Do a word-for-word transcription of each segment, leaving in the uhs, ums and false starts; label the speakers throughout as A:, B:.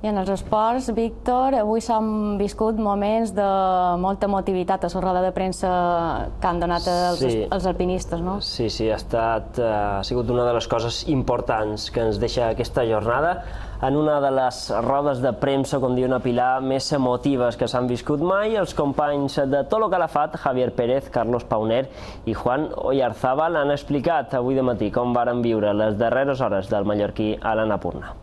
A: I en els esports, Víctor, avui s'han viscut moments de molta emotivitat a la roda de premsa que han donat els, sí. els alpinistes, no?
B: Sí, sí, ha, estat, ha sigut una de les coses importants que ens deixa aquesta jornada. En una de les rodes de premsa, com diu una Pilar, més emotives que s'han viscut mai, els companys de Tolo Calafat, Javier Pérez, Carlos Pauner i Juan Oyarzábal han explicat avui de matí com varen viure les darreres hores del mallorquí a l'Annapurna.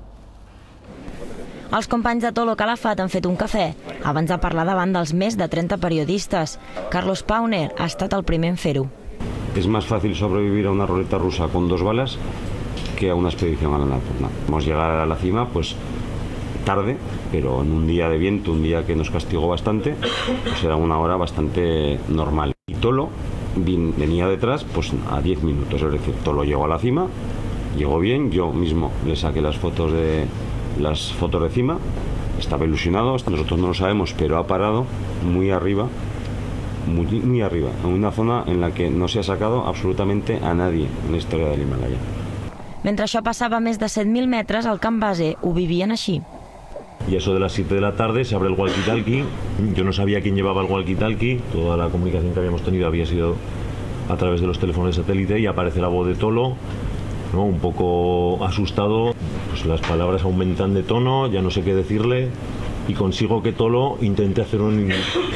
C: Els companys de Tolo Calafat han fet un cafè abans de parlar davant dels més de trenta periodistes. Carlos Pauner ha estat el primer en fer-ho.
D: Es más fácil sobrevivir a una ruleta rusa con dos balas que a una expedición a la Annapurna. Hemos llegado a la cima pues tarde, pero en un día de viento, un día que nos castigó bastante, pues era una hora bastante normal. Y Tolo venía detrás pues a diez minutos, es decir, Tolo llegó a la cima, llegó bien, yo mismo le saqué las fotos de las fotos de cima, estaba ilusionado, nosotros no lo sabemos, pero ha parado muy arriba, muy, muy arriba, en una zona en la que no se ha sacado absolutamente a nadie en la historia del Himalaya.
C: Mentre això passava a més de set mil metres, al camp base ho vivien així.
E: Y eso de las siete de la tarde se abre el walkie-talkie, yo no sabía quién llevaba el walkie-talkie, toda la comunicación que habíamos tenido había sido a través de los teléfonos de satélite y aparece la voz de Tolo, ¿no? Un poco asustado, pues las palabras aumentan de tono, ya no sé qué decirle y consigo que Tolo intente hacer un,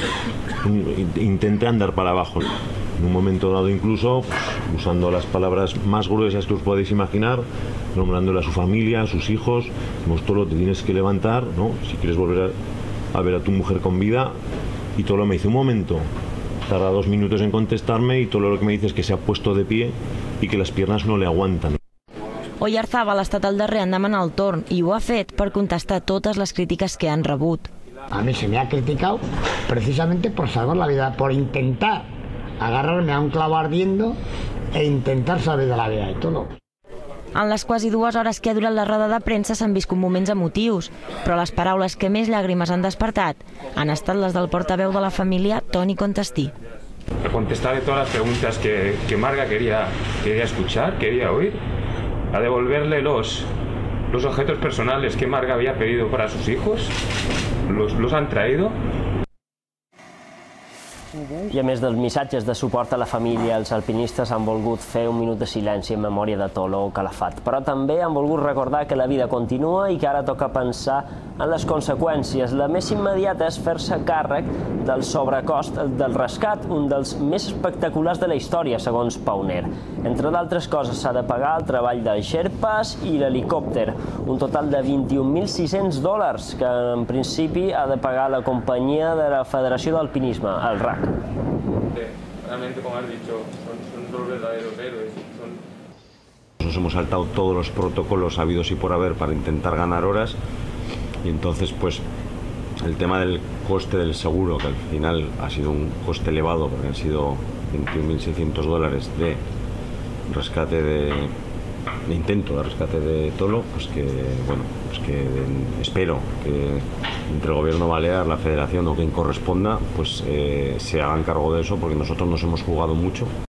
E: un intente andar para abajo. En un momento dado incluso, pues, usando las palabras más gruesas que os podéis imaginar, nombrándole a su familia, a sus hijos, pues, Tolo, te tienes que levantar, ¿no? Si quieres volver a, a ver a tu mujer con vida. Y Tolo me dice, un momento, tarda dos minutos en contestarme y Tolo lo que me dice es que se ha puesto de pie y que las piernas no le aguantan.
C: Oyarzábal ha estat el darrer en demanar el torn i ho ha fet per contestar totes les crítiques que han rebut.
F: A mí se me ha criticado precisamente por salvar la vida, por intentar agarrarme a un clavo ardiendo e intentar salvar de la vida de Tolo.
C: En les quasi dues hores que ha durat la roda de premsa s'han viscut moments emotius, però les paraules que més llàgrimes han despertat han estat les del portaveu de la família, Toni Contestí.
G: A contestar de todas las preguntas que, que Marga quería, quería escuchar, quería oír, a devolverle los, los objetos personales que Marga había pedido para sus hijos, los, los han traído.
B: I a més dels missatges de suport a la família, els alpinistes han volgut fer un minut de silenci en memòria de Tolo Calafat, però també han volgut recordar que la vida continua i que ara toca pensar en les conseqüències. La més immediata és fer-se càrrec del sobrecost del rescat, un dels més espectaculars de la història, segons Pauner. Entre d'altres coses, s'ha de pagar el treball dels xerpes i l'helicòpter, un total de vint-i-un mil sis-cents dòlars, que en principi ha de pagar la companyia de la Federació d'Alpinisme, el R A C.
G: Realmente, como has dicho, son, son los verdaderos héroes. Son...
D: Nos hemos saltado todos los protocolos habidos y por haber para intentar ganar horas y entonces pues el tema del coste del seguro, que al final ha sido un coste elevado porque han sido veintiún mil seiscientos dólares de rescate de, de intento de rescate de Tolo, pues que bueno, pues que de, espero que entre el gobierno balear, la federación o quien corresponda, pues eh, se hagan cargo de eso porque nosotros nos hemos jugado mucho.